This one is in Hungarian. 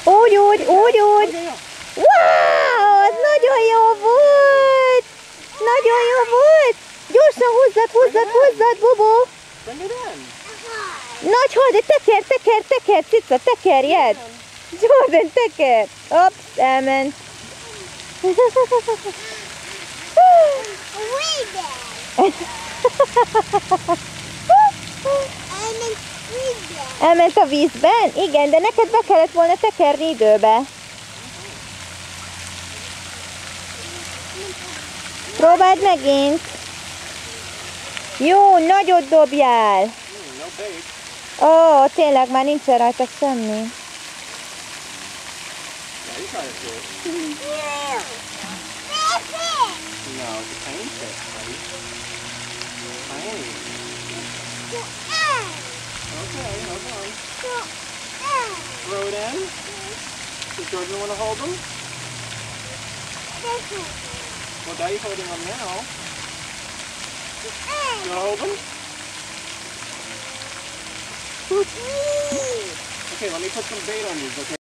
Úgy. Wow, az nagyon jó volt! Nagyon jó volt! Gyorsan húzzad, Bobó! Nagy hol, de teker, cica, tekerjed! Jordan, teker! Ops, elment. Elment a vízben? Igen, de neked be kellett volna tekerni időbe. Próbáld megint. Jó, nagyot dobjál. Ó, tényleg már nincsen rajta semmi. Throw it in. Does Jordan want to hold them? Well, Daddy's holding them now. You want to hold them? Okay, let me put some bait on these, okay?